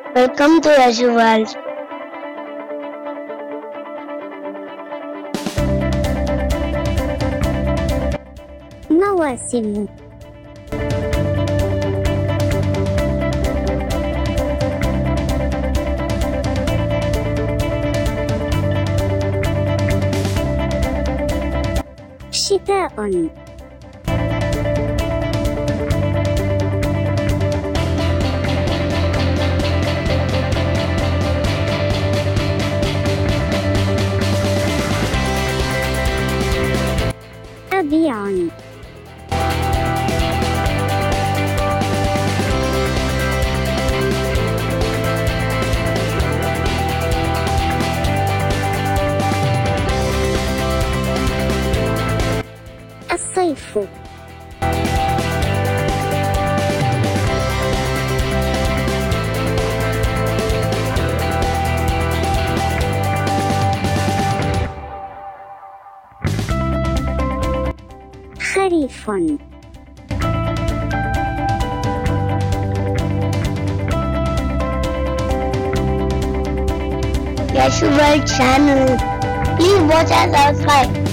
Welcome to Azure World. مواسم. شتاء. ربيع. الصيف. خريف. Azure World channel. Please watch us outside.